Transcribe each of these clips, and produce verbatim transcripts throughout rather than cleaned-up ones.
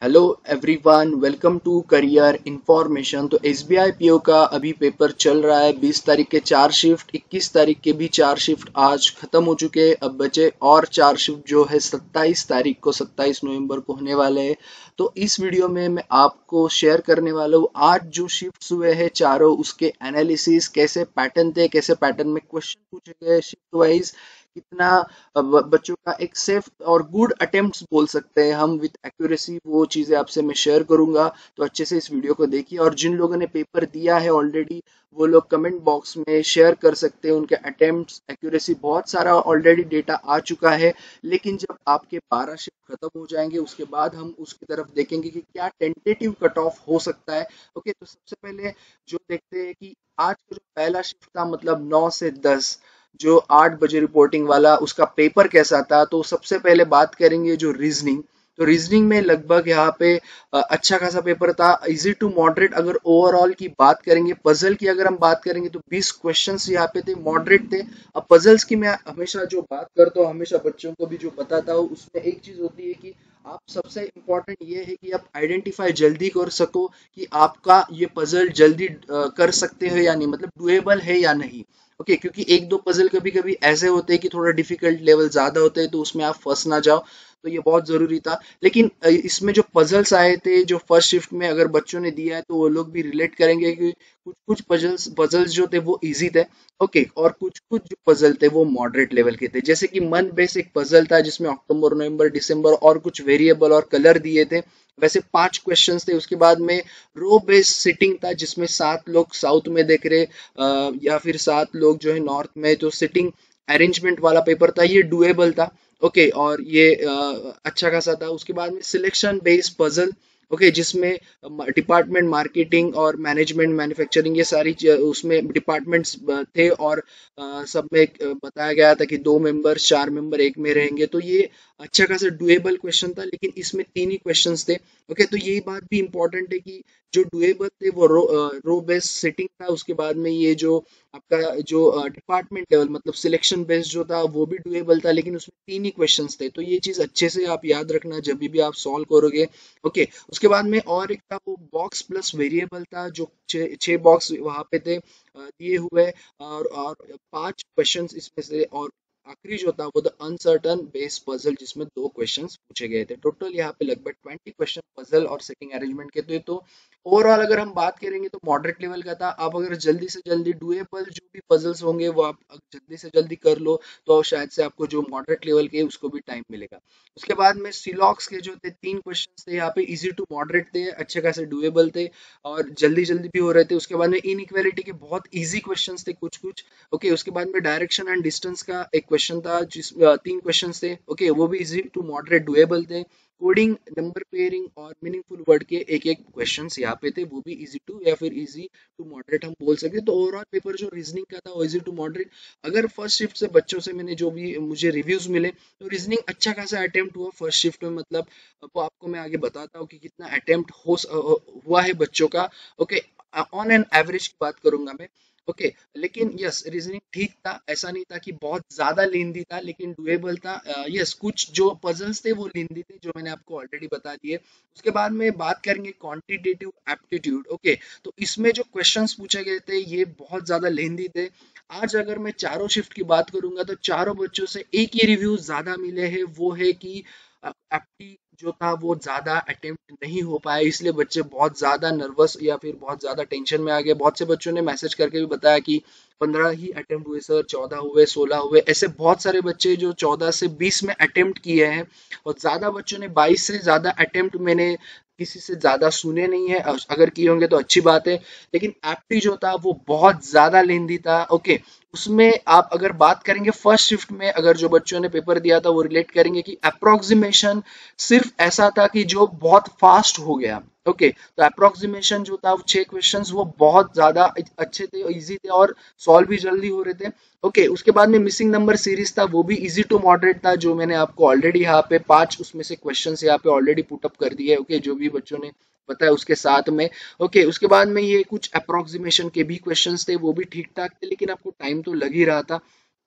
Hello everyone, welcome to career information. तो SBI PO का अभी पेपर चल रहा है। बीस तारीख के चार शिफ्ट, इक्कीस तारीख के भी चार शिफ्ट आज खत्म हो चुके हैं। अब बचे और चार शिफ्ट जो है सत्ताईस तारीख को, सत्ताईस नवंबर को होने वाले हैं। तो इस वीडियो में मैं आपको शेयर करने वाला हूँ आज जो शिफ्ट हुए हैं चारों, उसके एनालिसिस, कैसे पैटर्न थे, कैसे पैटर्न में क्वेश्चन पूछे गए शिफ्ट वाइज, कितना ब- बच्चों का एक सेफ और गुड अटेम्प्ट्स बोल सकते हैं हम विद एक्यूरेसी, वो चीज़ें आपसे मैं शेयर करूंगा। तो अच्छे से इस वीडियो को देखिए, और जिन लोगों ने पेपर दिया है ऑलरेडी वो लोग कमेंट बॉक्स में शेयर कर सकते हैं उनके अटेम्प्ट्स, एक्यूरेसी। बहुत सारा ऑलरेडी डेटा आ चुका है, लेकिन जब आपके बारह शिफ्ट खत्म हो जाएंगे उसके बाद हम उसकी तरफ देखेंगे कि क्या टेंटेटिव कट ऑफ हो सकता है। ओके, तो सबसे पहले जो देखते हैं कि आज का जो पहला शिफ्ट था, मतलब नौ से दस, जो आठ बजे रिपोर्टिंग वाला, उसका पेपर कैसा था। तो सबसे पहले बात करेंगे जो रीजनिंग। तो रीजनिंग में लगभग यहाँ पे अ, अच्छा खासा पेपर था, इजी टू मॉडरेट। अगर ओवरऑल की बात करेंगे, पजल की अगर हम बात करेंगे तो बीस क्वेश्चंस यहाँ पे थे, मॉडरेट थे। अब पजल्स की मैं हमेशा जो बात करता हूँ, हमेशा बच्चों को भी जो बताता हूँ, उसमें एक चीज होती है कि आप, सबसे इम्पोर्टेंट ये है कि आप आइडेंटिफाई जल्दी कर सको कि आपका ये पजल जल्दी अ, कर सकते हो या नहीं, मतलब डुएबल है या नहीं। ओके okay, क्योंकि एक दो पजल कभी कभी ऐसे होते हैं कि थोड़ा डिफिकल्ट लेवल ज्यादा होते हैं, तो उसमें आप फंस ना जाओ। तो ये बहुत जरूरी था। लेकिन अ, इसमें जो पजल्स आए थे जो फर्स्ट शिफ्ट में, अगर बच्चों ने दिया है तो वो लोग भी रिलेट करेंगे कि कुछ कुछ पजल्स पजल्स जो थे वो इजी थे। ओके okay, और कुछ कुछ जो पजल थे वो मॉडरेट लेवल के थे। जैसे कि मन बेस एक पजल था जिसमें अक्टूबर, नवंबर, दिसंबर और कुछ वेरिएबल और कलर दिए थे। वैसे पांच क्वेश्चंस थे। उसके बाद में रो बेस्ड सिटिंग था जिसमें सात लोग साउथ में देख रहे, अ, या फिर सात लोग जो है नॉर्थ में, तो सिटिंग अरेंजमेंट वाला पेपर था, ये डुएबल था। ओके, और ये अ, अच्छा खासा था। उसके बाद में सिलेक्शन बेस्ड पजल, ओके, जिसमें डिपार्टमेंट मार्केटिंग और मैनेजमेंट मैन्युफैक्चरिंग, ये सारी च- उसमें डिपार्टमेंट्स थे। और अ, सब में एक, अ, बताया गया था कि दो मेंबर, चार मेंबर एक में रहेंगे। तो ये अच्छा खासा डुएबल क्वेश्चन था, लेकिन इसमें तीन ही क्वेश्चंस थे। ओके, तो यही बात भी इंपॉर्टेंट है कि जो डुएबल थे वो रो रो बेस्ड सेटिंग था। उसके बाद में ये जो आपका जो डिपार्टमेंट लेवल, मतलब सिलेक्शन बेस्ड जो था, वो भी डुएबल था, लेकिन उसमें तीन ही क्वेश्चंस थे। तो ये चीज अच्छे से आप याद रखना जब भी आप सॉल्व करोगे। ओके, उसके बाद में और एक था वो बॉक्स प्लस वेरिएबल था, जो छह छह बॉक्स वहां पे थे अ, दिए हुए। और और पांच क्वेश्चंस इसमें से, और आखिरी जो था वो द अनसर्टन बेस पजल, जिसमें दो क्वेश्चंस पूछे गए थे। टोटल यहाँ पे लगभग ट्वेंटी क्वेश्चन पजल और सेटिंग अरेंजमेंट के थे। तो ओवरऑल अगर हम बात करेंगे तो मॉडरेट लेवल का था। आप अगर जल्दी से जल्दी डुएबल जो भी पजल्स होंगे वो आप अगर जल्दी से जल्दी कर लो, तो शायद से आपको जो मॉडरेट लेवल के उसको भी टाइम मिलेगा। उसके बाद में सिलॉक्स के जो थे तीन क्वेश्चन थे यहाँ पे, इजी टू मॉडरेट थे, अच्छे खासे डुएबल थे और जल्दी जल्दी भी हो रहे थे। उसके बाद में इनइक्वालिटी के बहुत इजी क्वेश्चंस थे कुछ कुछ। ओके, उसके बाद में डायरेक्शन एंड डिस्टेंस का एक क्वेश्चन था, जिस अ, तीन क्वेश्चंस थे। ओके, वो भी इजी टू मॉडरेट डुएबल थे। कोडिंग, नंबर पेयरिंग और मीनिंगफुल वर्ड के एक एक क्वेश्चंस यहाँ पे थे, वो भी इजी टू या फिर इजी टू मॉडरेट हम बोल सकते हैं। तो ओवरऑल पेपर जो रीजनिंग का था वो इजी टू मॉडरेट। अगर फर्स्ट शिफ्ट से बच्चों से मैंने जो भी मुझे रिव्यूज मिले, तो रीजनिंग अच्छा खासा अटेम्प्ट हुआ फर्स्ट शिफ्ट में। मतलब वो आपको मैं आगे बताता हूँ कि कितना अटेम्प्ट हो हुआ है बच्चों का। ओके, ऑन एन एवरेज की बात करूंगा मैं। ओके, लेकिन यस, रीजनिंग ठीक था, ऐसा नहीं था कि बहुत ज्यादा लेंदी था, लेकिन डुएबल था। यस, कुछ जो पजल्स थे वो लेंदी थे, जो मैंने आपको ऑलरेडी बता दिए। उसके बाद में बात करेंगे क्वांटिटेटिव एप्टीट्यूड। ओके, तो इसमें जो क्वेश्चंस पूछे गए थे ये बहुत ज्यादा लेंदी थे। आज अगर मैं चारों शिफ्ट की बात करूंगा तो चारों बच्चों से एक ही रिव्यू ज्यादा मिले हैं, वो है कि एप्टी जो था वो ज्यादा अटेम्प्ट नहीं हो पाया, इसलिए बच्चे बहुत ज्यादा नर्वस या फिर बहुत ज्यादा टेंशन में आ गए। बहुत से बच्चों ने मैसेज करके भी बताया कि पंद्रह ही अटेम्प्ट हुए सर, चौदह हुए, सोलह हुए। ऐसे बहुत सारे बच्चे जो चौदह से बीस में अटेम्प्ट किए हैं, और ज्यादा बच्चों ने बाईस से ज्यादा अटेम्प्ट मैंने किसी से ज्यादा सुने नहीं है। अगर किए होंगे तो अच्छी बात है, लेकिन एप्टी जो था वो बहुत ज्यादा लेंदी था। ओके, उसमें आप अगर बात करेंगे फर्स्ट शिफ्ट में, अगर जो बच्चों ने पेपर दिया था वो रिलेट करेंगे कि अप्रोक्सीमेशन सिर्फ ऐसा था कि जो बहुत फास्ट हो गया। ओके, तो अप्रोक्सीमेशन जो था छह क्वेश्चंस वो बहुत ज्यादा अच्छे थे, इजी थे और सॉल्व भी जल्दी हो रहे थे। ओके, उसके बाद में मिसिंग नंबर सीरीज था, वो भी इजी टू मॉडरेट था, जो मैंने आपको ऑलरेडी यहाँ पे पांच उसमें से क्वेश्चंस यहाँ पे ऑलरेडी पुटअप कर दिए। ओके, जो भी बच्चों ने बताया उसके साथ में। ओके, उसके बाद में ये कुछ अप्रोक्सीमेशन के भी क्वेश्चंस थे, वो भी ठीक ठाक थे, लेकिन आपको टाइम तो लग ही रहा था।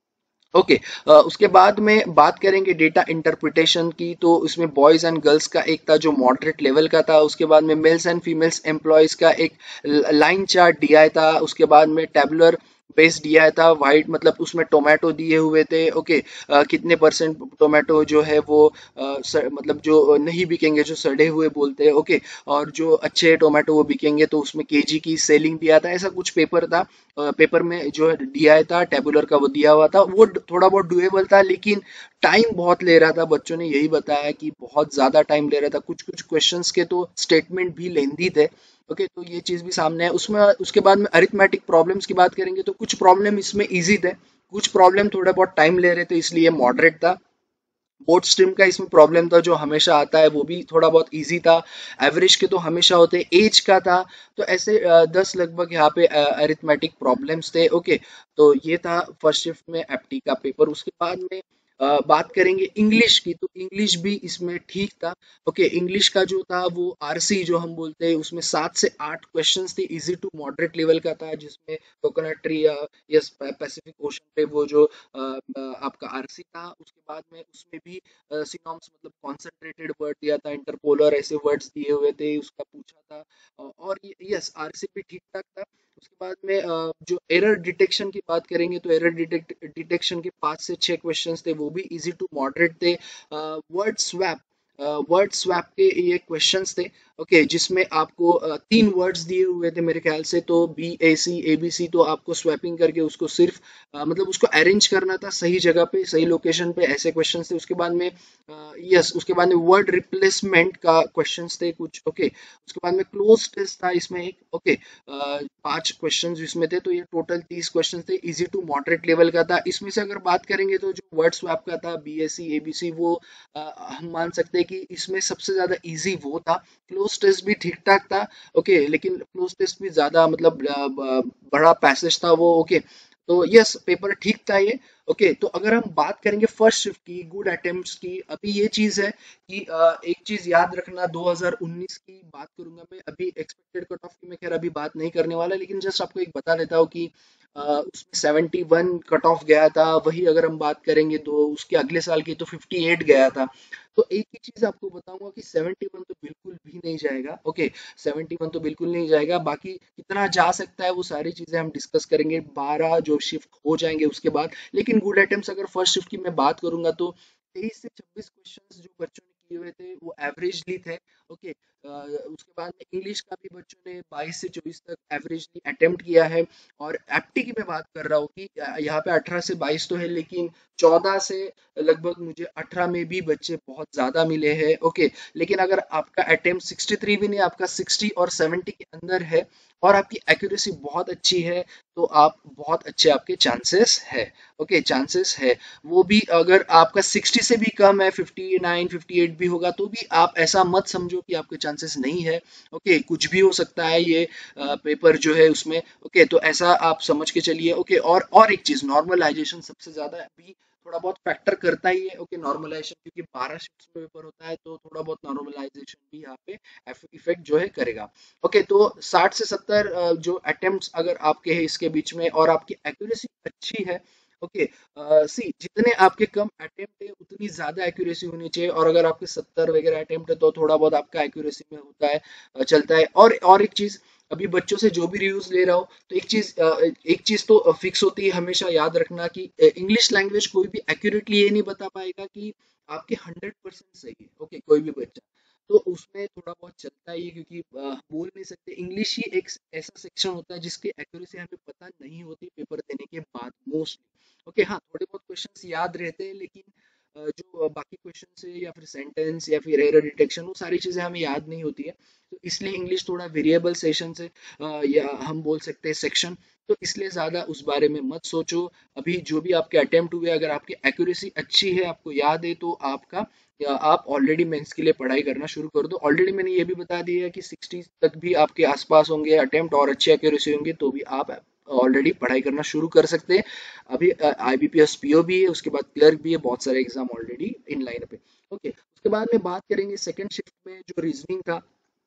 ओके okay, उसके बाद में बात करेंगे डेटा इंटरप्रिटेशन की। तो उसमें बॉयज़ एंड गर्ल्स का एक था जो मॉडरेट लेवल का था, उसके बाद में मेल्स एंड फीमेल्स एम्प्लॉयज़ का एक लाइन चार्ट दिया था, उसके बाद में टेबुलर बेस दिया था, वाइट मतलब उसमें टोमेटो दिए हुए थे। ओके okay, कितने परसेंट टोमेटो जो है वो आ, स, मतलब जो नहीं बिकेंगे, जो सड़े हुए बोलते हैं। ओके okay, और जो अच्छे टोमेटो वो बिकेंगे, तो उसमें केजी की सेलिंग दिया था, ऐसा कुछ पेपर था। पेपर में जो दिया था टेबुलर का वो दिया हुआ था, वो थोड़ा बहुत डुएबल था, लेकिन टाइम बहुत ले रहा था। बच्चों ने यही बताया कि बहुत ज्यादा टाइम ले रहा था, कुछ कुछ क्वेश्चंस के तो स्टेटमेंट भी लेंदी थे। ओके तो ये चीज भी सामने है उसमें। उसके बाद में अरिथमेटिक प्रॉब्लम्स की बात करेंगे तो कुछ प्रॉब्लम इसमें इजी थे, कुछ प्रॉब्लम थोड़ा बहुत टाइम ले रहे थे, इसलिए मॉडरेट था। बोर्ड स्ट्रीम का इसमें प्रॉब्लम था जो हमेशा आता है, वो भी थोड़ा बहुत इजी था। एवरेज के तो हमेशा होते, एज का था। तो ऐसे अ, दस लगभग यहाँ पे अरिथमेटिक प्रॉब्लम्स थे। ओके तो ये था फर्स्ट शिफ्ट में एप्टी का पेपर। उसके बाद में अ, बात करेंगे इंग्लिश की, तो इंग्लिश भी इसमें ठीक था। ओके इंग्लिश का जो था वो आरसी जो हम बोलते हैं, उसमें सात से आठ क्वेश्चंस थे, इजी टू मॉडरेट लेवल का था, जिसमें कोकोनट ट्री या यस पैसिफिक ओशन पे वो जो अ, अ, आपका आरसी था। उसके बाद में उसमें भी सिनॉम्स मतलब कॉन्सेंट्रेटेड वर्ड दिया था, इंटरपोलर ऐसे वर्ड्स दिए हुए थे, उसका पूछा था। अ, और यस आरसी भी ठीक ठाक था। उसके बाद में अ, जो एरर डिटेक्शन की बात करेंगे, तो एरर डिटेक्ट डिटेक्शन के पांच से छह क्वेश्चंस थे, वो भी इजी टू मॉडरेट थे। वर्ड स्वैप वर्ड स्वैप के ये क्वेश्चंस थे। ओके okay, जिसमें आपको uh, तीन वर्ड्स दिए हुए थे मेरे ख्याल से, तो B A C A B सी, तो आपको स्वैपिंग करके उसको सिर्फ uh, मतलब उसको अरेंज करना था सही जगह पे सही लोकेशन पे, ऐसे क्वेश्चंस थे। उसके बाद में यस uh, उसके बाद में वर्ड रिप्लेसमेंट का क्वेश्चंस थे कुछ। ओके okay, उसके बाद में क्लोज टेस्ट था इसमें एक। ओके okay, uh, पांच क्वेश्चन इसमें थे, तो ये टोटल तीस क्वेश्चन थे, इजी टू मॉडरेट लेवल का था। इसमें से अगर बात करेंगे तो जो वर्ड स्वैप का था B S C A B C, वो uh, हम मान सकते हैं कि इसमें सबसे ज्यादा इजी वो था। क्लोज टेस्ट भी ठीक ठाक था। ओके okay, लेकिन क्लोज टेस्ट भी ज्यादा मतलब बड़ा पैसेज था वो। ओके okay, तो यस पेपर ठीक था ये। ओके okay, तो अगर हम बात करेंगे फर्स्ट शिफ्ट की गुड अटेम्प्ट्स की, अभी ये चीज है कि आ, एक चीज याद रखना, दो हज़ार उन्नीस की बात करूंगा मैं, अभी एक्सपेक्टेड कट ऑफ की मैं खैर अभी बात नहीं करने वाला, लेकिन जस्ट आपको एक बता देता हूँ कि आ, उसमें इकहत्तर कट ऑफ गया था। वही अगर हम बात करेंगे तो उसके अगले साल की तो अट्ठावन गया था। तो एक ही चीज आपको बताऊंगा कि इकहत्तर तो बिल्कुल भी नहीं जाएगा। ओके इकहत्तर तो बिल्कुल नहीं जाएगा, बाकी कितना जा सकता है वो सारी चीजें हम डिस्कस करेंगे बारह जो शिफ्ट हो जाएंगे उसके बाद। लेकिन गुड अटेम्प्ट्स अगर फर्स्ट शिफ्ट की मैं बात करूंगा तो तेईस से छब्बीस क्वेश्चंस जो बच्चों ने किए हुए थे वो एवरेजली थे। ओके उसके बाद में इंग्लिश का भी बच्चों ने बाईस से चौबीस तक एवरेजली अटेम्प्ट किया है। और एप्टी की मैं बात कर रहा हूँ कि अ, यहाँ पे अठारह से बाईस तो है, लेकिन चौदह से लगभग मुझे अठारह में भी बच्चे बहुत ज्यादा मिले हैं। ओके लेकिन अगर आपका अटेम्प्ट तिरसठ भी नहीं, आपका साठ और सत्तर के अंदर है और आपकी एक्यूरेसी बहुत अच्छी है, तो आप बहुत अच्छे आपके चांसेस है। ओके चांसेस है, वो भी अगर आपका साठ से भी कम है, उनसठ अट्ठावन भी होगा, तो भी आप ऐसा मत समझो कि आपके चांसेस नहीं है। ओके कुछ भी हो सकता है ये आ, पेपर जो है उसमें। ओके तो ऐसा आप समझ के चलिए। ओके और और एक चीज, नॉर्मलाइजेशन सबसे ज्यादा अभी थोड़ा बहुत फैक्टर करता ही है। ओके नॉर्मलाइजेशन क्योंकि बारह शिफ्ट्स में पेपर होता है, तो थोड़ा बहुत नॉर्मलाइजेशन भी यहाँ पे इफेक्ट जो है करेगा। ओके तो साठ से सत्तर अ, जो अटेम्प्ट्स अगर आपके हैं इसके बीच में और आपकी एक्यूरेसी अच्छी है। ओके सी जितने आपके कम अटेम्प्ट है उतनी ज्यादा एक्यूरेसी होनी चाहिए, और अगर आपके सत्तर वगैरह अटेम्प्ट है तो थोड़ा बहुत आपका एक्यूरेसी में होता है, अ, चलता है। और और एक चीज, अभी बच्चों से जो भी रिव्यूज ले रहा हो, तो एक चीज अ, एक चीज तो फिक्स होती है, हमेशा याद रखना कि इंग्लिश लैंग्वेज कोई भी एक्यूरेटली ये नहीं बता पाएगा कि आपके हंड्रेड परसेंट सही है। ओके कोई भी बच्चा, तो उसमें थोड़ा बहुत चलता ही है, क्योंकि अ, बोल नहीं सकते, इंग्लिश ही एक ऐसा सेक्शन होता है जिसकी एक्यूरेसी हमें पता नहीं होती पेपर देने के बाद मोस्टली। ओके हाँ थोड़े बहुत क्वेश्चंस याद रहते हैं, लेकिन अ, जो बाकी क्वेश्चन है या फिर सेंटेंस या फिर एरर डिटेक्शन, वो सारी चीजें हमें याद नहीं होती है। तो इसलिए इंग्लिश थोड़ा वेरिएबल सेशन से अ, या हम बोल सकते हैं सेक्शन, तो इसलिए ज्यादा उस बारे में मत सोचो। अभी जो भी आपके अटेम्प्ट हुए, अगर आपकी एक्यूरेसी अच्छी है, आपको याद है, तो आपका या आप ऑलरेडी मेंस के लिए पढ़ाई करना शुरू कर दो। ऑलरेडी मैंने ये भी बता दिया है कि साठ तक भी आपके आसपास होंगे अटेम्प्ट और अच्छी एक्यूरेसी होंगे, तो भी आप ऑलरेडी पढ़ाई करना शुरू कर सकते हैं। अभी आईबीपीएस पीओ भी है, उसके बाद क्लर्क भी है, बहुत सारे एग्जाम ऑलरेडी इन लाइन पे। ओके उसके बाद में बात करेंगे सेकंड शिफ्ट में जो रीजनिंग था।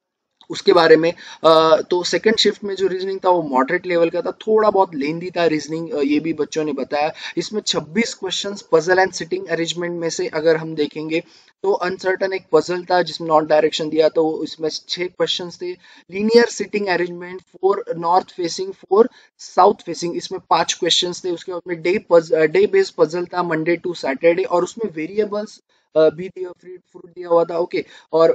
उसके बारे में। अ, तो सेकंड शिफ्ट में जो रीजनिंग था वो मॉडरेट लेवल का था, थोड़ा बहुत लेंदी था रीजनिंग, ये भी बच्चों ने बताया। इसमें छब्बीस questions puzzle and sitting arrangement में से अगर हम देखेंगे तो अनसर्टन एक पजल था जिसमें नॉट डायरेक्शन दिया, तो इसमें छह क्वेश्चंस थे। Linear sitting arrangement, four north facing, four south facing, इसमें पांच क्वेश्चंस थे। उसके बाद में डे डे बेस्ड पजल था मंडे टू सैटरडे, और उसमें वेरिएबल्स भी दिया, फ्रूट दिया हुआ था। ओके, और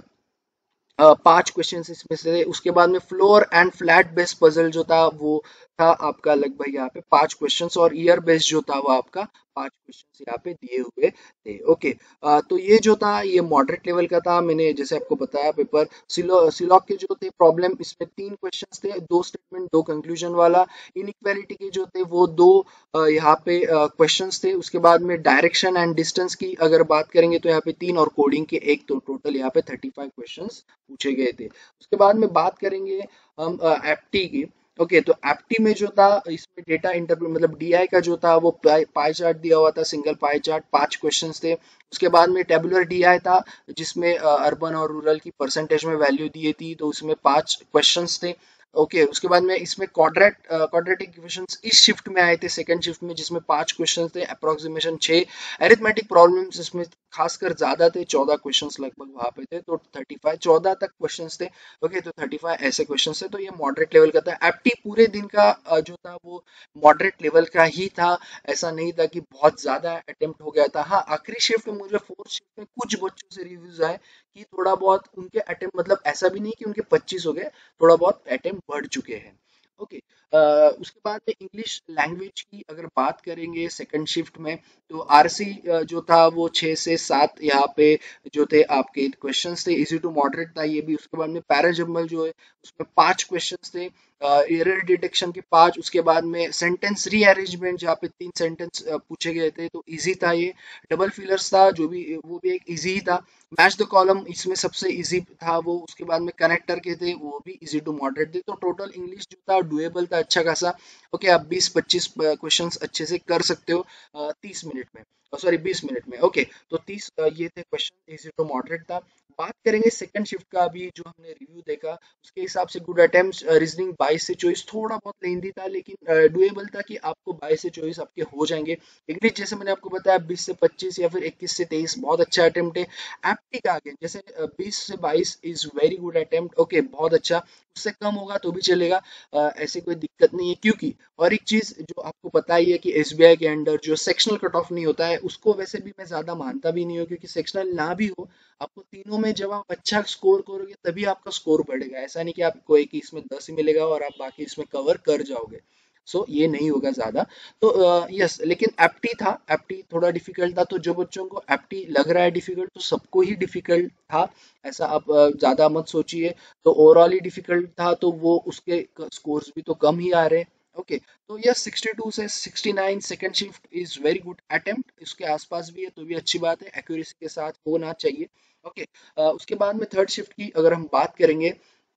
अ, पांच क्वेश्चन इसमें से। उसके बाद में floor and flat based puzzle जो था वो था आपका लगभग यहाँ पे पांच क्वेश्चंस, और ईयर बेस्ड जो था वो आपका पांच क्वेश्चंस यहाँ पे दिए हुए थे। ओके, अ, तो ये जो था ये मॉडरेट लेवल का था। मैंने जैसे आपको बताया पेपर सिलो सिलॉक के जो थे प्रॉब्लम, इसमें तीन क्वेश्चंस थे, दो स्टेटमेंट दो कंक्लूजन वाला। इनइक्वालिटी के जो थे वो दो अ, यहाँ पे क्वेश्चंस थे। उसके बाद में डायरेक्शन एंड डिस्टेंस की अगर बात करेंगे तो यहाँ पे तीन, और कोडिंग के एक, तो टोटल यहाँ पे थर्टी फाइव क्वेश्चंस पूछे गए थे। उसके बाद में बात करेंगे हम एप्टी की। ओके, तो एप्टी में जो था इसमें डेटा इंटरप्रेट मतलब डीआई का जो था वो पाई चार्ट दिया हुआ था, सिंगल पाई चार्ट, पांच क्वेश्चंस थे। उसके बाद में टेबुलर डीआई था जिसमें अर्बन और रूरल की परसेंटेज में वैल्यू दी थी, तो उसमें पांच क्वेश्चंस थे। ओके, उसके बाद में इसमें क्वाड्रेट क्वाड्रेटिक इक्वेशंस इस शिफ्ट में आए थे, सेकंड शिफ्ट में, जिसमें पांच क्वेश्चंस थे, अप्रोक्सीमेशन छह। एरिथमेटिक प्रॉब्लम्स इसमें खासकर ज्यादा थे, चौदह क्वेश्चंस लगभग वहां पे थे, तो थर्टी फाइव चौदह तक क्वेश्चंस थे। ओके, तो थर्टी फाइव ऐसे क्वेश्चंस थे, तो ये मॉडरेट लेवल का था। एप्टी पूरे दिन का अ, जो था वो मॉडरेट लेवल का ही था, ऐसा नहीं था कि बहुत ज्यादा अटेम्प्ट हो गया था। हाँ, आखिरी शिफ्ट में मुझे फोर्थ शिफ्ट में कुछ बच्चों से रिव्यूज आए कि थोड़ा बहुत उनके अटेम्प्ट, मतलब ऐसा भी नहीं कि उनके पच्चीस हो गए, थोड़ा बहुत अटेम्प्ट बढ़ चुके हैं। ओके, अ, उसके बाद में इंग्लिश लैंग्वेज की अगर बात करेंगे सेकंड शिफ्ट में, तो आरसी जो था वो छह से सात यहाँ पे जो थे आपके क्वेश्चंस थे, इजी टू मॉडरेट था ये भी। उसके बाद में पैराजम्बल जो है उसमें पांच क्वेश्चंस थे, एरर डिटेक्शन के पांच। उसके बाद में सेंटेंस रीअरेंजमेंट जहाँ पे तीन सेंटेंस पूछे गए थे, तो इजी था ये। डबल फिलर्स था जो भी, वो भी एक इजी ही था। मैच द कॉलम इसमें सबसे इजी था वो। उसके बाद में कनेक्टर के थे वो भी इजी टू मॉडरेट थे। तो टोटल इंग्लिश जो था डुएबल था, अच्छा खासा। ओके, आप बीस पच्चीस क्वेश्चंस अच्छे से कर सकते हो तीस मिनट में, सॉरी बीस मिनट में। ओके, तो तीस ये थे क्वेश्चन, इजी टू मॉडरेट था। बात करेंगे सेकंड शिफ्ट का, अभी जो हमने रिव्यू देखा उसके हिसाब से गुड अटेम्प्ट्स, रीजनिंग बाईस से चौबीस, थोड़ा बहुत लेंदी था लेकिन डुएबल था कि आपको बाईस से चौबीस आपके हो जाएंगे। इंग्लिश जैसे मैंने आपको बताया बीस से पच्चीस या फिर इक्कीस से तेईस बहुत अच्छा अटेम्प्ट है। एप्टी का आगे जैसे बीस से बाईस is very good attempt, okay बहुत अच्छा। उससे कम होगा तो भी चलेगा, अ, ऐसी कोई दिक्कत नहीं है। क्योंकि और एक चीज जो आपको पता ही है कि एसबीआई के अंडर जो सेक्शनल कट ऑफ नहीं होता है, उसको वैसे भी मैं ज्यादा मानता भी नहीं हूँ, क्योंकि सेक्शनल ना भी हो, आपको तीनों में जब आप अच्छा स्कोर करोगे तभी आपका स्कोर बढ़ेगा। ऐसा नहीं कि आपको एक ही इसमें दस ही मिलेगा और आप बाकी इसमें कवर कर जाओगे। सो so, ये नहीं होगा ज्यादा। तो यस, लेकिन एप्टी था, एप्टी थोड़ा डिफिकल्ट था। तो जो बच्चों को एप्टी लग रहा है डिफिकल्ट, तो सबको ही डिफिकल्ट था, ऐसा आप अ, ज्यादा मत सोचिए। तो ओवरऑल ही डिफिकल्ट था, तो वो उसके स्कोर्स भी तो कम ही आ रहे हैं। ओके, तो यह सिक्सटी टू से sixty nine second shift is very good attempt, इसके आसपास भी है तो भी अच्छी बात है, एक्यूरेसी के साथ होना चाहिए। ओके, उसके बाद में थर्ड शिफ्ट की अगर हम बात करेंगे,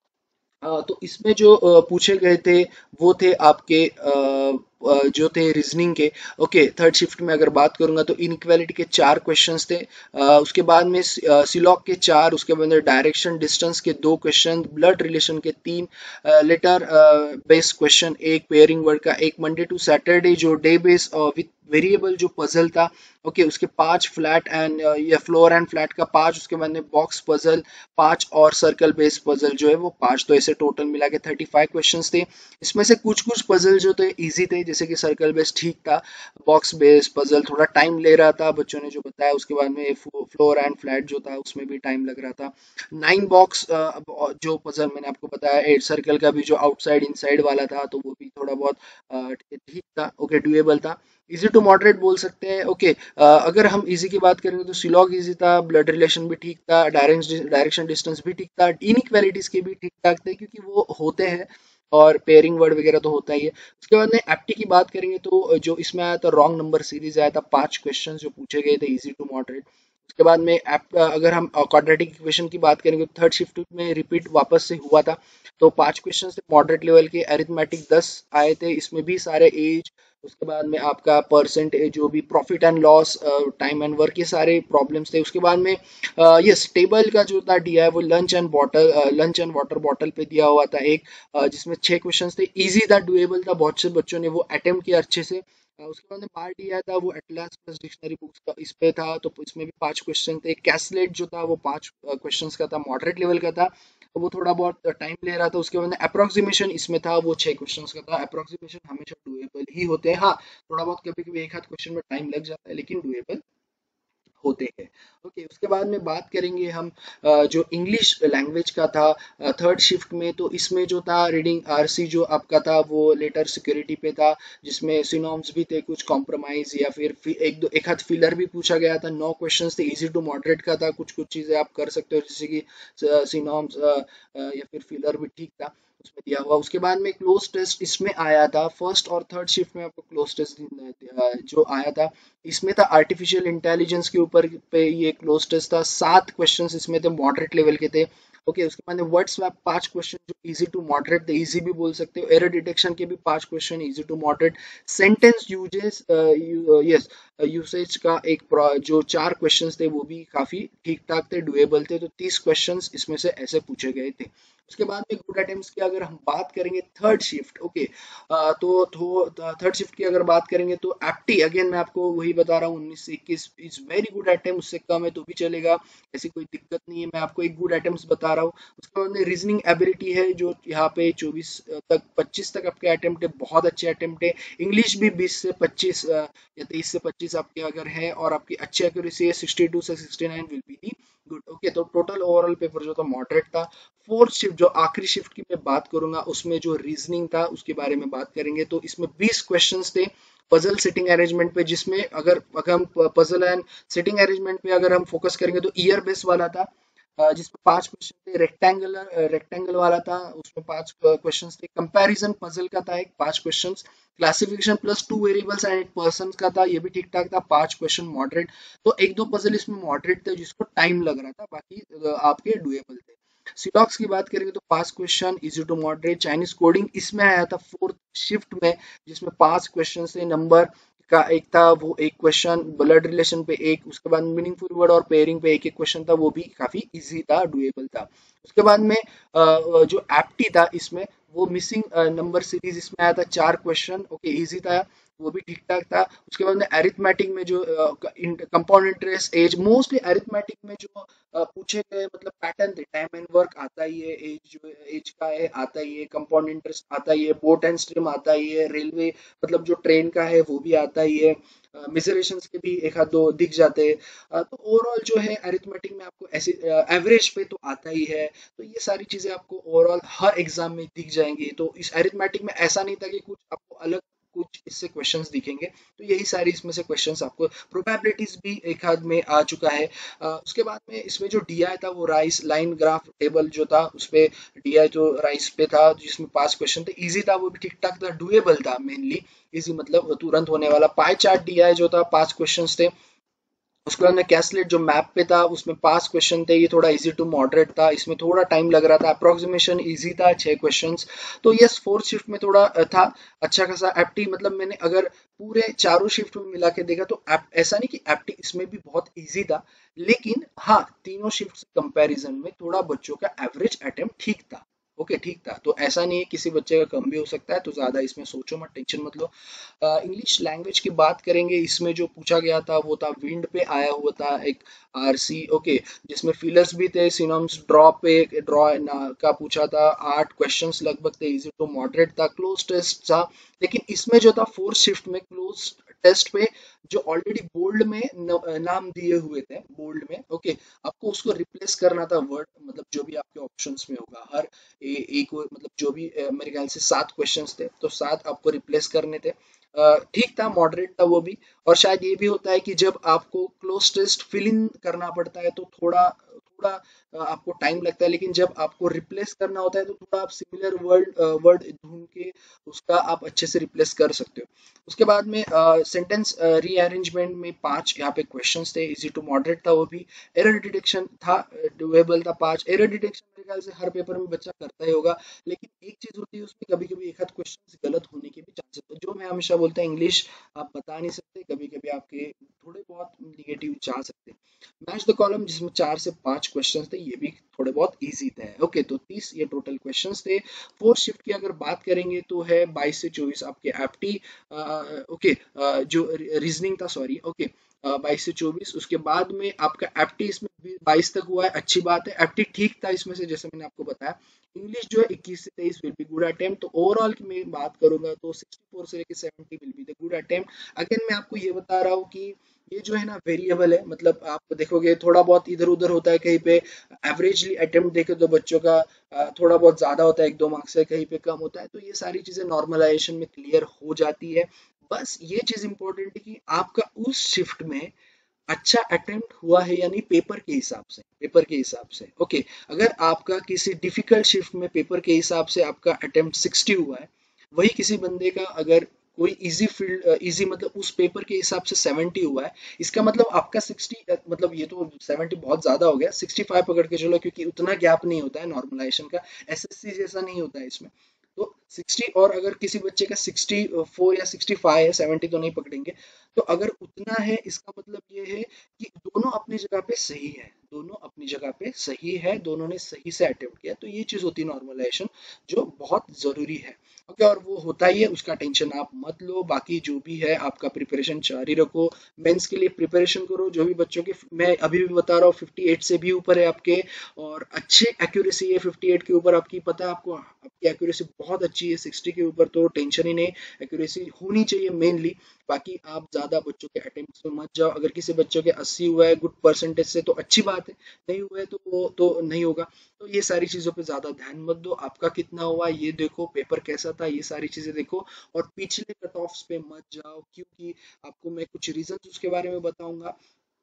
अ, तो इसमें जो अ, पूछे गए थे वो थे आपके अ, अ, जो थे रीजनिंग के। ओके, थर्ड शिफ्ट में अगर बात करूंगा तो इनइक्वालिटी के चार क्वेश्चंस थे। अ, उसके बाद में सिलॉक के चार, उसके बाद में डायरेक्शन डिस्टेंस के दो क्वेश्चन, ब्लड रिलेशन के तीन, लेटर बेस्ड क्वेश्चन एक, पेयरिंग वर्ड का एक, मंडे टू सैटरडे जो डे बेस विथ वेरिएबल जो पजल था। ओके, उसके पांच, फ्लैट एंड या फ्लोर एंड फ्लैट का पांच, उसके बाद में बॉक्स पजल पांच, और सर्कल बेस्ड पजल जो है वो पांच। तो ऐसे टोटल मिला के थर्टी फाइव क्वेश्चंस थे। इसमें से कुछ कुछ पजल जो थे इजी थे, जैसे कि सर्कल बेस्ड ठीक था, बॉक्स बेस्ड पजल थोड़ा टाइम ले रहा था, बच्चों ने जो बताया। उसके बाद में फ्लोर एंड फ्लैट जो था उसमें भी टाइम लग रहा था। नाइन बॉक्स जो पजल मैंने आपको बताया, एट सर्कल का भी जो आउटसाइड इनसाइड वाला था, तो वो भी थोड़ा बहुत अ, ठीक था, ओके डुएबल था। इजी टू मॉडरेट बोल सकते हैं। ओके, अगर हम इजी की बात करेंगे तो सिलॉग इजी था, ब्लड रिलेशन भी ठीक था, डायरेक्शन डिस्टेंस भी ठीक था, इनइक्वालिटीज के भी ठीक ठाक थे क्योंकि वो होते हैं, और पेयरिंग वर्ड वगैरह तो होता ही है। उसके बाद में एप्टी की बात करेंगे तो जो इसमें आया था रॉन्ग नंबर सीरीज आया था, पांच क्वेश्चन जो पूछे गए थे इजी टू मॉडरेट। उसके बाद में एप अगर हम क्वाड्रेटिक इक्वेशन की बात करेंगे तो थर्ड शिफ्ट में रिपीट वापस से हुआ था, तो पांच क्वेश्चन थे मॉडरेट लेवल के। अरिथमेटिक दस आए थे, इसमें भी सारे एज उसके बाद में आपका परसेंटेज जो भी profit and loss, time and work, ये सारे प्रॉब्लम्स थे। उसके बाद में यस टेबल का जो था दिया है वो lunch and bottle lunch and water bottle पे दिया हुआ था एक, uh, जिसमें छह क्वेश्चंस थे, इजी था, डुएबल था, बहुत से बच्चों ने वो अटेम्प्ट किया अच्छे से। uh, उसके बाद में पार्ट दिया था वो एटलास प्लस डिक्शनरी बुक्स का इस पे था, तो इसमें भी पांच क्वेश्चन थे। कैसलेट जो था वो पांच क्वेश्चंस का था, मॉडरेट लेवल का था, तो वो थोड़ा बहुत टाइम ले रहा था। उसके बाद अप्रोक्सीमेशन इसमें था, वो छह क्वेश्चंस का था। अप्रोक्सीमेशन हमेशा डुएबल ही होते हैं, हाँ थोड़ा बहुत कभी कभी एक हाथ क्वेश्चन में टाइम लग जाता है, लेकिन डुएबल होते हैं। ओके, उसके बाद में बात करेंगे हम अ, जो इंग्लिश लैंग्वेज का था थर्ड शिफ्ट में, तो इसमें जो था रीडिंग आरसी जो आपका था वो लेटर सिक्योरिटी पे था, जिसमें सिनॉम्स भी थे, कुछ कॉम्प्रोमाइज या फिर फि- एक दो एक हाथ फिलर भी पूछा गया था। नौ क्वेश्चंस थे, इजी टू मॉडरेट का था, कुछ कुछ चीजें आप कर सकते हो जैसे कि सिनॉम्स या फिर फिलर भी ठीक था उसमें दिया हुआ। उसके बाद में क्लोज टेस्ट इसमें आया था, फर्स्ट और थर्ड शिफ्ट में आपको क्लोज टेस्ट जो आया था इसमें था आर्टिफिशियल इंटेलिजेंस के ऊपर पे ये क्लोज टेस्ट था। सात क्वेश्चंस इसमें थे, मॉडरेट लेवल के थे। ओके, उसके बाद वर्ड स्वैप पांच क्वेश्चन जो इजी टू मॉडरेट थे, इजी भी बोल सकते हो। एरर डिटेक्शन के भी पांच question easy to moderate. Sentence usages yes usage का एक प्रो- जो चार क्वेश्चंस थे वो भी काफी ठीक ठाक थे, डुएबल थे, तो तीस क्वेश्चंस इसमें से ऐसे पूछे गए थे। उसके बाद में गुड अटेम्प्ट्स की अगर हम बात करेंगे थर्ड शिफ्ट, ओके आ, तो थर्ड शिफ्ट की अगर बात करेंगे तो एप्टी अगेन मैं आपको वही बता रहा हूँ, उन्नीस से इक्कीस इज वेरी गुड अटेम्प्ट, उससे कम है तो भी चलेगा, ऐसी कोई दिक्कत नहीं है, मैं आपको एक गुड अटेम्प्ट बता रहा हूँ। उसके बाद में रीजनिंग एबिलिटी है जो यहाँ पे चौबीस तक पच्चीस तक आपके अटेम्प्ट है, बहुत अच्छे अटेम्प्ट है। इंग्लिश भी बीस से पच्चीस या तेईस से पच्चीस आपके अगर है, और आपकी अच्छी एक्यूरेसी है सिक्सटी टू से sixty nine will be the good. Okay, तो टोटल ओवरऑल पेपर जो था मॉडरेट था। फोर्थ शिफ्ट जो आखिरी शिफ्ट की मैं बात करूंगा उसमें जो रीजनिंग था उसके बारे में बात करेंगे, तो इसमें बीस क्वेश्चंस थे पजल सिटिंग अरेंजमेंट पे, जिसमें अगर अगर हम पजल एंड सिटिंग अरेंजमेंट पे अगर हम फोकस करेंगे तो ईयर बेस वाला था, अ, जिसमें पांच क्वेश्चन थे। रेक्टेंगुलर रेक्टेंगल वाला था, उसमें पांच क्वेश्चंस थे। कंपैरिजन पजल का था एक, पांच questions. Classification plus two variables and eight person का था, ये भी ठीक ठाक था, पांच क्वेश्चन मॉडरेट। तो एक दो पजल इसमें मॉडरेट थे जिसको टाइम लग रहा था, बाकी अ, आपके डुएबल थे। सिलॉक्स की बात करेंगे तो पांच question easy to moderate. Chinese coding इसमें आया था फोर्थ शिफ्ट में, जिसमें पांच क्वेश्चन से नंबर का एक था वो एक क्वेश्चन, ब्लड रिलेशन पे एक, उसके बाद मीनिंगफुल वर्ड और पेयरिंग पे एक एक क्वेश्चन था, वो भी काफी इजी था, डुएबल था। उसके बाद में अ, जो एप्टी था इसमें वो मिसिंग नंबर सीरीज इसमें आया था, चार क्वेश्चन, ओके इजी था, वो भी ठीक ठाक था। उसके बाद में अरिथमेटिक में जो compound interest, age, mostly arithmetic में जो अ, पूछे गए मतलब पैटर्न थे, टाइम एंड वर्क आता ही है, एज जो एज का है आता ही है, कंपाउंड इंटरेस्ट आता ही है, बोट एंड स्ट्रीम आता ही है, रेलवे मतलब जो ट्रेन का है वो भी आता ही है, मिजरेशंस के भी एक आध दो दिख जाते हैं। अ, तो ओवरऑल जो है अरिथमेटिक में आपको ऐसे एवरेज पे तो आता ही है, तो ये सारी चीजें आपको ओवरऑल हर एग्जाम में दिख जाएंगी। तो इस अरिथमेटिक में ऐसा नहीं था कि कुछ आपको अलग कुछ इससे क्वेश्चंस दिखेंगे, तो यही सारी इसमें से क्वेश्चंस आपको। प्रोबेबिलिटीज भी एक हाथ में आ चुका है। अ, उसके बाद में इसमें जो डीआई था वो राइस लाइन ग्राफ टेबल जो था उस पे डीआई जो राइस पे था, जिसमें पांच क्वेश्चन थे, इजी था, वो भी ठीक ठाक था, डुएबल था, मेनली इजी मतलब तुरंत होने वाला। पाई चार्ट डीआई जो था पांच क्वेश्चंस थे। उसके बाद में कैसलेट जो मैप पे था उसमें पांच क्वेश्चन थे, ये थोड़ा इजी टू मॉडरेट था, इसमें थोड़ा टाइम लग रहा था। अप्रोक्सीमेशन इजी था, छह क्वेश्चंस। तो यस फोर्थ शिफ्ट में थोड़ा अ, था अच्छा खासा। एप्टी मतलब मैंने अगर पूरे चारों शिफ्ट में मिला के देखा तो एप, ऐसा नहीं कि एप्टी इसमें भी बहुत इजी था, लेकिन हाँ तीनों शिफ्ट कंपैरिजन में थोड़ा बच्चों का एवरेज अटेम्प्ट ठीक था। ओके ठीक था, तो ऐसा नहीं है किसी बच्चे का कम भी हो सकता है, तो ज्यादा इसमें सोचो मत, टेंशन मत लो। इंग्लिश लैंग्वेज की बात करेंगे, इसमें जो पूछा गया था वो था विंड पे आया हुआ था एक आरसी, ओके, जिसमें फिलर्स भी थे, सिनोम्स ड्रॉ पे ड्रॉ का पूछा था, आठ क्वेश्चंस लगभग थे, इजी टू मॉडरेट था, क्लोज टेस्ट था। लेकिन इसमें जो था फोर्थ शिफ्ट में क्लोज टेस्ट पे जो ऑलरेडी बोल्ड में न, नाम दिए हुए थे बोल्ड में, ओके, आपको उसको रिप्लेस करना था वर्ड, मतलब जो भी आपके ऑप्शंस में होगा हर ए, एक मतलब जो भी अ, मेरे ख्याल से सात क्वेश्चंस थे, तो सात आपको रिप्लेस करने थे। अ, ठीक था, मॉडरेट था वो भी। और शायद ये भी होता है कि जब आपको क्लोज टेस्ट फिल इन करना पड़ता है तो थोड़ा थोड़ा आपको टाइम लगता है, लेकिन जब आपको रिप्लेस करना होता है तो थोड़ा आप सिमिलर वर्ड वर्ड ढूंढ के उसका आप अच्छे से रिप्लेस कर सकते हो। उसके बाद में सेंटेंस रीअरेंजमेंट में पांच यहाँ पे क्वेश्चंस थे, इजी टू मॉडरेट था वो भी। एरर डिटेक्शन था, डुएबल था पांच। एरर डिटेक्शन मेरे ख्याल से हर पेपर में बच्चा करता ही होगा, लेकिन एक चीज होती है उसमें कभी कभी एक आध क्वेश्चन गलत होने के भी चांसेस होते हैं। जो मैं हमेशा बोलता हूँ, इंग्लिश आप बता नहीं सकते, कभी कभी आपके थोड़े बहुत निगेटिव जा सकते हैं। मैच द कॉलम जिसमें चार से पांच क्वेश्चंस थे, ये भी थोड़े बहुत इजी थे। ओके, तो तीस ये टोटल क्वेश्चंस थे। फोर्थ शिफ्ट की अगर बात करेंगे तो है बाईस से चौबीस आपके एप्टी, ओके जो रीजनिंग था, सॉरी, ओके बाईस से चौबीस। उसके बाद में आपका एप्टी इसमें बाईस तक हुआ है, अच्छी बात है। एप्टी ठीक था इसमें से, जैसे मैंने आपको बताया। इंग्लिश जो है इक्कीस से तेईस विल बी गुड अटेम्प्ट। तो ओवरऑल की मैं बात करूंगा तो चौंसठ से लेकर सत्तर will be the good attempt. Again मैं आपको ये बता रहा हूँ कि ये जो है ना वेरिएबल है, मतलब आप देखोगे थोड़ा बहुत इधर उधर होता है, कहीं पे एवरेजली अटेम्प्ट देखे तो बच्चों का थोड़ा बहुत ज्यादा होता है, एक दो मार्क्स से कहीं पे कम होता है, तो ये सारी चीजें नॉर्मलाइजेशन में क्लियर हो जाती है। बस ये चीज इंपॉर्टेंट है कि आपका उस शिफ्ट में अच्छा अटेम्प्ट हुआ है या नहीं, पेपर के हिसाब से, पेपर के हिसाब से। ओके, अगर आपका किसी डिफिकल्ट शिफ्ट में पेपर के हिसाब से आपका अटेम्प्ट साठ हुआ है, वही किसी बंदे का अगर कोई इजी फील्ड, इजी मतलब उस पेपर के हिसाब से सत्तर हुआ है, इसका मतलब आपका साठ, मतलब ये तो सत्तर बहुत ज्यादा हो गया, पैंसठ पकड़ के चलो, क्योंकि उतना गैप नहीं होता है नॉर्मलाइजेशन का, एसएससी जैसा नहीं होता है इसमें। तो साठ, और अगर किसी बच्चे का चौंसठ या पैंसठ है, सत्तर तो नहीं पकड़ेंगे, तो अगर उतना है इसका मतलब ये है कि दोनों अपनी जगह पे सही है, दोनों अपनी जगह पे सही है, दोनों ने सही से अटेम्प्ट किया। तो ये चीज होती है नॉर्मलाइजेशन, जो बहुत जरूरी है। ओके, और वो होता ही है, उसका टेंशन आप मत लो। बाकी जो भी है आपका प्रिपरेशन जारी रखो, मेंस के लिए प्रिपरेशन करो। जो भी बच्चों के, मैं अभी भी बता रहा हूँ, अट्ठावन से भी ऊपर है आपके, और अच्छे एक्यूरेसी है अट्ठावन के ऊपर आपकी, पता है आपको, आपकी एक्यूरेसी बहुत अच्छी है। साठ के ऊपर तो टेंशन ही नहीं, एक्यूरेसी होनी चाहिए मेनली। बाकी आप ज्यादा बच्चों के अटेम्प्ट्स में मत जाओ। अगर किसी बच्चों के अस्सी हुआ है गुड परसेंटेज से तो अच्छी बात है, नहीं हुआ है तो वो तो नहीं होगा। तो ये सारी चीजों पे ज्यादा ध्यान मत दो, आपका कितना हुआ ये देखो, पेपर कैसा था ये सारी चीजें देखो, और पिछले कट ऑफ्स पे मत जाओ, क्योंकि आपको मैं कुछ रीजन उसके बारे में बताऊंगा।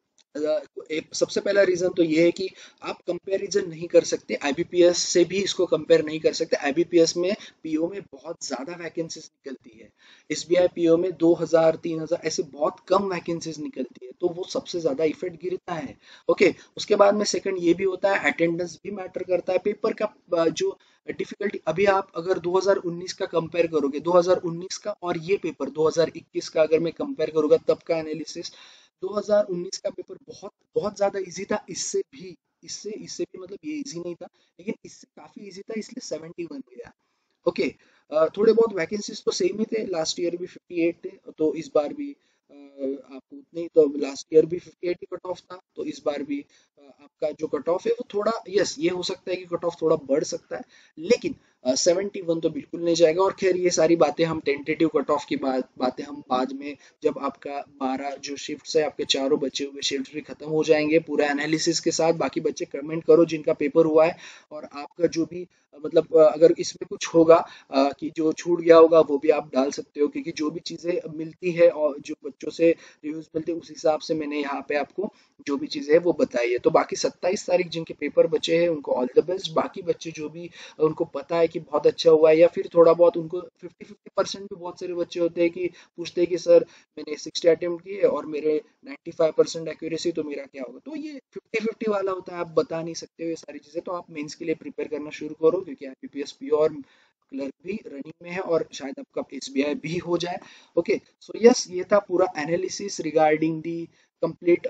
एक सबसे पहला रीजन तो ये है कि आप कंपैरिजन नहीं कर सकते, आईबीपीएस से भी इसको कंपेयर नहीं कर सकते। आईबीपीएस में पीओ में बहुत ज्यादा वैकेंसीज निकलती है, एसबीआई पीओ में दो हज़ार तीन हज़ार ऐसे बहुत कम वैकेंसीज निकलती है, तो वो सबसे ज्यादा इफेक्ट गिरता है। ओके, उसके बाद में सेकंड ये भी होता है, अटेंडेंस भी मैटर करता है। पेपर का जो डिफिकल्टी, अभी आप अगर दो हज़ार उन्नीस का कंपेयर करोगे, दो हज़ार उन्नीस का और ये पेपर दो हज़ार इक्कीस का अगर मैं कंपेयर करूंगा, तब का एनालिसिस, दो हज़ार उन्नीस का पेपर बहुत बहुत ज्यादा इजी था। इससे भी इससे इससे भी मतलब ये इजी नहीं था, लेकिन इससे काफी इजी था, इसलिए इकहत्तर गया। ओके, थोड़े बहुत वैकेंसीज तो सेम ही थे, लास्ट ईयर भी अट्ठावन थे, तो इस बार भी अ, आपको उतने ही, तो लास्ट ईयर भी अट्ठावन ही कट ऑफ था, तो इस बार भी अ, आपका जो कट ऑफ है वो थोड़ा, यस ये हो सकता है कि कट ऑफ थोड़ा बढ़ सकता है, लेकिन इकहत्तर तो बिल्कुल नहीं जाएगा। और खैर ये सारी बातें हम टेंटेटिव कट ऑफ की बात बातें हम बाद में, जब आपका बारह जो शिफ्ट्स है, आपके चारों बचे हुए शिफ्ट भी खत्म हो जाएंगे पूरा एनालिसिस के साथ। बाकी बच्चे कमेंट करो जिनका पेपर हुआ है, और आपका जो भी मतलब अगर इसमें कुछ होगा आ, कि जो छूट गया होगा वो भी आप डाल सकते हो, क्योंकि जो भी चीजें मिलती है और जो बच्चों से रिव्यूज मिलते हैं उस हिसाब से मैंने यहाँ पे आपको जो भी चीजें है वो बताई है। तो बाकी सत्ताईस तारीख जिनके पेपर बचे हैं उनको ऑल द बेस्ट। बाकी बच्चे जो भी उनको पता है कि बहुत अच्छा हुआ है, या फिर थोड़ा बहुत उनको फिफ्टी फिफ्टी परसेंट भी बहुत सारे बच्चे होते हैं कि पूछते हैं कि सर मैंने साठ अटेम्प्ट किए और मेरे पचानवे परसेंट एक्यूरेसी, तो मेरा क्या होगा। तो ये फिफ्टी फिफ्टी वाला होता है, आप बता नहीं सकते हो ये सारी चीजें। तो आप मेंस के लिए प्रिपेयर करना शुरू करो, क्योंकि आईपीपीएस पीओ और क्लर्क भी रनिंग में है, और शायद आपका एसबीआई भी हो जाए। ओके, सो यस ये था पूरा एनालिसिस रिगार्डिंग दी कंप्लीट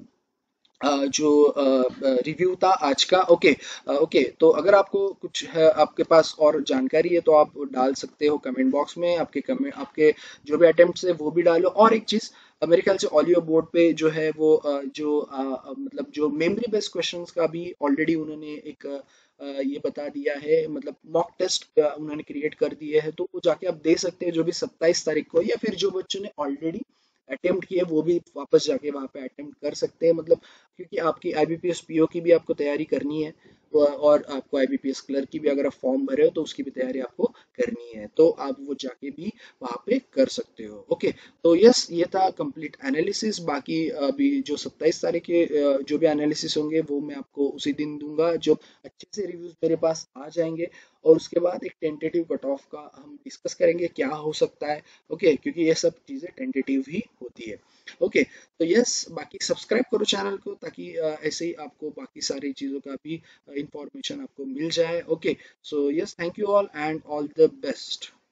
जो रिव्यू था आज का। ओके ओके, तो अगर आपको कुछ है, आपके पास और जानकारी है, तो आप डाल सकते हो कमेंट बॉक्स में। आपके कमेंट, आपके जो भी अटेम्प्ट्स है वो भी डालो। और एक चीज, मेरे ख्याल से ऑलियो बोर्ड पे जो है वो जो मतलब जो मेमोरी बेस्ड क्वेश्चंस का भी ऑलरेडी उन्होंने एक ये बता दिया है, मतलब मॉक टेस्ट उन्होंने क्रिएट कर दिए हैं, तो वो जाके आप दे सकते हैं जो भी सत्ताईस तारीख को, या फिर जो बच्चों ने ऑलरेडी अटेम्प्ट किए वो भी वापस जाके वहां पे अटेम्प्ट कर सकते हैं, मतलब क्योंकि आपकी आईबीपीएस पीओ की भी आपको तैयारी करनी है। और आपको आईबीपीएस क्लर्क की भी अगर आप फॉर्म भरे हो तो उसकी भी तैयारी आपको करनी है, तो आप वो जाके भी वहाँ पे कर सकते हो। ओके, तो यस ये था कंप्लीट एनालिसिस। बाकी अभी जो सत्ताईस तारीख के जो भी एनालिसिस होंगे वो मैं आपको उसी दिन दूंगा, जो अच्छे से रिव्यूज मेरे पास आ जाएंगे, और उसके बाद एक टेंटेटिव कट ऑफ का हम डिस्कस करेंगे क्या हो सकता है। ओके, क्योंकि ये सब चीज़ें टेंटेटिव ही होती है। ओके, तो यस बाकी सब्सक्राइब करो चैनल को, ताकि ऐसे ही आपको बाकी सारी चीज़ों का भी इंफॉर्मेशन आपको मिल जाए। Okay, so yes, thank you all and all the best.